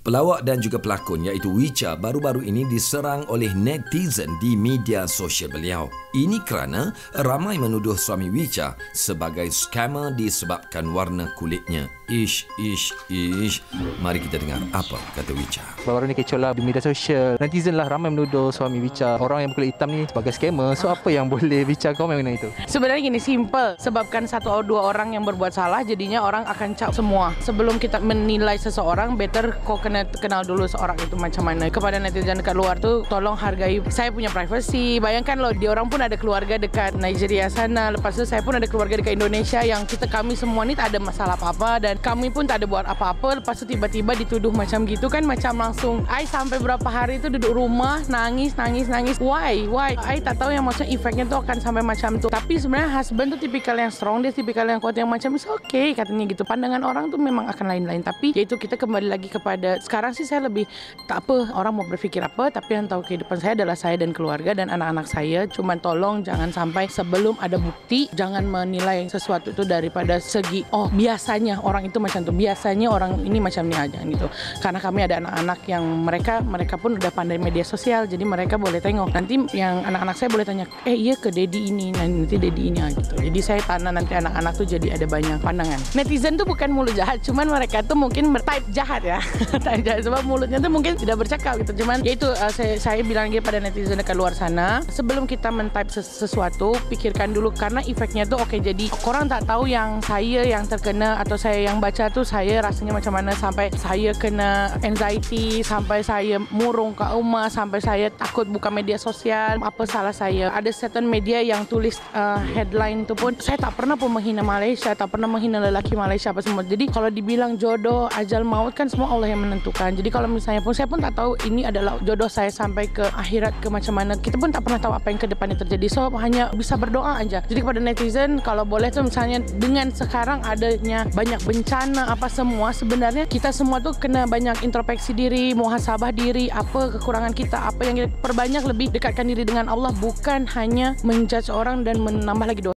Pelawak dan juga pelakon iaitu Wicha baru-baru ini diserang oleh netizen di media sosial beliau. Ini kerana ramai menuduh suami Wicha sebagai scammer disebabkan warna kulitnya. Ish. Mari kita dengar apa kata Wicha. Baru ni kecoh lah di media sosial. Netizen lah ramai menuduh suami Wicha, orang yang berkulit hitam ni sebagai scammer. So apa yang boleh Wicha kau mengenai itu? Sebenarnya gini, simple. Sebabkan satu atau dua orang yang berbuat salah, jadinya orang akan cap semua. Sebelum kita menilai seseorang, better kau kena kenal dulu seorang itu macam mana. Kepada netizen dekat luar tu, tolong hargai. Saya punya privacy. Bayangkan loh, dia orang pun ada keluarga dekat Nigeria sana. Lepas tu saya pun ada keluarga dekat Indonesia yang kami semua ni tak ada masalah apa-apa dan kami pun tak ada buat apa-apa. Lepas tu tiba-tiba dituduh macam gitu kan, macam langsung. I sampai berapa hari tu duduk rumah nangis. Why? I tak tahu yang maksudnya efeknya tu akan sampai macam tu. Tapi sebenarnya husband tu tipikal yang strong, dia tipikal yang kuat yang macam it's okay katanya gitu. Pandangan orang tu memang akan lain-lain. Tapi yaitu kita kembali lagi kepada sekarang sih saya lebih tak apa orang mau berfikir apa, tapi yang tahu kehidupan saya adalah saya dan keluarga dan anak-anak saya. Cuman tolong jangan sampai sebelum ada bukti, jangan menilai sesuatu itu daripada segi biasanya orang itu macam tu, biasanya orang ini macam ni aja gitu. Karena kami ada anak-anak yang mereka pun udah pandai media sosial, jadi mereka boleh tengok. Nanti yang anak-anak saya boleh tanya, iya ke Dedi ini, nanti Dedi ini gitu. Jadi saya tanam nanti anak-anak tuh jadi ada banyak pandangan. Netizen tuh bukan mulut jahat, cuman mereka tuh mungkin type jahat ya. Type jahat sebab mulutnya tuh mungkin tidak bercakap gitu. Cuman yaitu saya bilang lagi pada netizen dekat luar sana, sebelum kita men-type sesuatu, pikirkan dulu karena efeknya tuh jadi korang tak tahu yang saya yang terkena atau saya yang baca tuh saya rasanya macam mana, sampai saya kena anxiety, sampai saya murung ke rumah, sampai saya takut buka media sosial. Apa salah saya? Ada certain media yang tulis headline tu pun saya tak pernah pun menghina Malaysia, tak pernah menghina lelaki Malaysia apa semua. Jadi kalau dibilang jodoh, ajal maut kan semua Allah yang menentukan. Jadi kalau misalnya pun saya pun tak tahu ini adalah jodoh saya sampai ke akhirat ke macam mana. Kita pun tak pernah tahu apa yang ke depannya terjadi. So hanya bisa berdoa aja. Jadi kepada netizen kalau boleh tu misalnya dengan sekarang adanya banyak bencana apa semua, sebenarnya kita semua tu kena banyak introspeksi diri, muhasabah diri, apa kekurangan kita, apa yang kita perbanyak lebih dekatkan diri dengan Allah, bukan hanya menjudge orang dan menambah lagi dosa.